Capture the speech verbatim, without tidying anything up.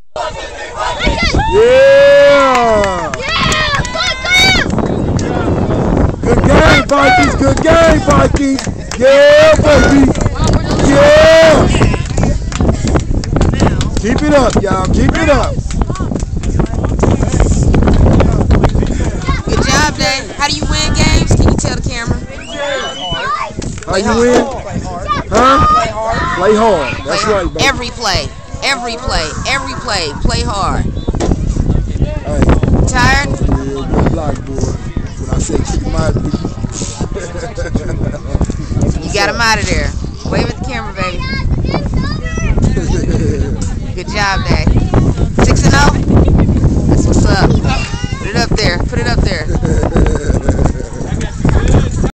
Yeah! Good game, Vikings. Good game, Vikings. Yeah, baby. Yeah. Keep it up, y'all. Keep it up. Good job, Dave. How do you win games? Can you tell the camera? How you win? Huh? Play hard. That's play hard. right, baby. Every play. Every play. Every play. Play hard. Hey. Tired? Yeah, good luck, boy. When I say keep my You got him out of there. Wave at the camera, baby. Good job, Dave. Six and oh? That's what's up. Put it up there. Put it up there.